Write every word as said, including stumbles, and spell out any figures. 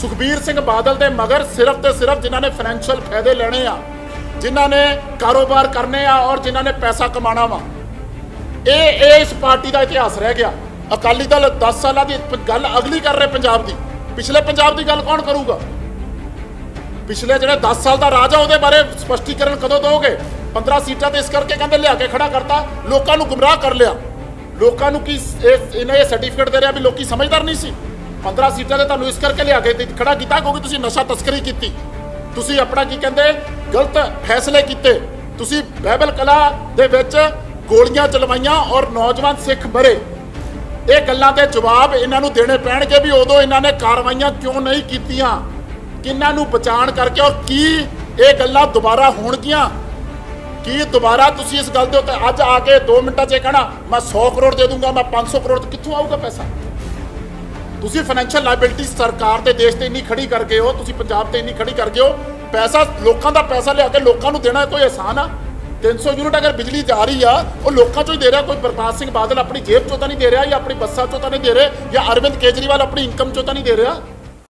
ਸੁਖਬੀਰ ਸਿੰਘ ਬਾਦਲ ਦੇ ਮਗਰ ਸਿਰਫ ਤੇ ਸਿਰਫ ਜਿਨ੍ਹਾਂ ਨੇ ਫਾਈਨੈਂਸ਼ੀਅਲ ਫਾਇਦੇ ਲੈਣੇ ਆ, ਜਿਨ੍ਹਾਂ ਨੇ ਕਾਰੋਬਾਰ ਕਰਨੇ ਆ ਔਰ ਜਿਨ੍ਹਾਂ ਨੇ ਪੈਸਾ ਕਮਾਣਾ ਵਾ, ਇਹ ਇਹ ਇਸ ਪਾਰਟੀ ਦਾ ਇਤਿਹਾਸ ਰਹਿ ਗਿਆ। ਅਕਾਲੀ ਦਲ दस ਸਾਲਾਂ ਦੀ ਗੱਲ ਅਗਲੀ ਕਰ ਰਹੇ ਪੰਜਾਬ ਦੀ, ਪਿਛਲੇ ਪੰਜਾਬ ਦੀ ਗੱਲ ਕੌਣ ਕਰੂਗਾ? ਪਿਛਲੇ ਜਿਹੜੇ दस ਸਾਲ ਦਾ ਰਾਜ ਆ ਉਹਦੇ ਬਾਰੇ ਸਪਸ਼ਟੀਕਰਨ ਕਦੋਂ ਦੋਗੇ? पंद्रह सीटां ਤੇ ਇਸ ਕਰਕੇ ਕਹਿੰਦੇ ਲਿਆ ਕੇ ਖੜਾ ਕਰਤਾ, ਲੋਕਾਂ ਨੂੰ ਗੁੰਮਰਾਹ ਕਰ ਲਿਆ। ਲੋਕਾਂ ਨੂੰ ਕੀ ਇਹਨਾਂ ਇਹ ਸਰਟੀਫਿਕੇਟ ਦੇ ਰਿਹਾ ਵੀ ਲੋਕੀ ਸਮਝਦਾਰ ਨਹੀਂ ਸੀ? पंद्रह सीटां ਤੇ ਤੁਹਾਨੂੰ ਇਸ ਕਰਕੇ ਲਿਆ ਕੇ ਖੜਾ ਕੀਤਾ ਕਿਉਂਕਿ ਤੁਸੀਂ ਨਸ਼ਾ ਤਸਕਰੀ ਕੀਤੀ, ਤੁਸੀਂ ਆਪਣਾ ਕੀ ਕਹਿੰਦੇ ਗਲਤ ਫੈਸਲੇ ਕੀਤੇ, ਤੁਸੀਂ ਬਾਈਬਲ ਕਲਾ ਦੇ ਵਿੱਚ ਗੋਲੀਆਂ ਚਲਵਾਈਆਂ ਔਰ ਨੌਜਵਾਨ ਸਿੱਖ ਮਰੇ। ਇਹ ਗੱਲਾਂ ਦੇ ਜਵਾਬ ਇਹਨਾਂ ਨੂੰ ਦੇਣੇ ਪੈਣਗੇ ਵੀ ਉਦੋਂ ਇਹਨਾਂ ਨੇ ਕਾਰਵਾਈਆਂ ਕਿਉਂ ਨਹੀਂ ਕੀਤੀਆਂ, ਕਿਹਨਾਂ ਨੂੰ ਬਚਾਉਣ ਕਰਕੇ, ਔਰ ਕੀ ਇਹ ਗੱਲਾਂ ਦੁਬਾਰਾ ਹੋਣਗੀਆਂ? ਕੀ ਦੁਬਾਰਾ ਤੁਸੀਂ ਇਸ ਗੱਲ ਦੇ ਉੱਤੇ ਅੱਜ ਆ ਕੇ दो ਮਿੰਟਾਂ 'ਚ ਕਹਿਣਾ ਮੈਂ सौ ਕਰੋੜ ਦੇ ਦੂੰਗਾ, ਮੈਂ पाँच सौ ਕਰੋੜ, ਕਿੱਥੋਂ ਆਊਗਾ ਪੈਸਾ? ਤੁਸੀਂ ਫਾਈਨੈਂਸ਼ੀਅਲ ਲਾਇਬਿਲਿਟੀ ਸਰਕਾਰ ਦੇ ਦੇਸ਼ ਤੇ ਇੰਨੀ ਖੜੀ ਕਰ ਗਏ ਹੋ, ਤੁਸੀਂ ਪੰਜਾਬ ਤੇ ਇੰਨੀ ਖੜੀ ਕਰ ਗਏ ਹੋ। ਪੈਸਾ ਲੋਕਾਂ ਦਾ ਪੈਸਾ ਲਿਆ ਕੇ ਲੋਕਾਂ ਨੂੰ ਦੇਣਾ ਕੋਈ ਆਸਾਨ ਆ? तीन सौ यूनिट अगर बिजली जा रही है वो लोगों चो ही दे रहा, कोई प्रकाश सिंह बादल अपनी जेब चो तो नहीं दे रहा, या अपनी बसा चो तो नहीं दे रहे, या अरविंद केजरीवाल अपनी इनकम चो तो नहीं दे रहा।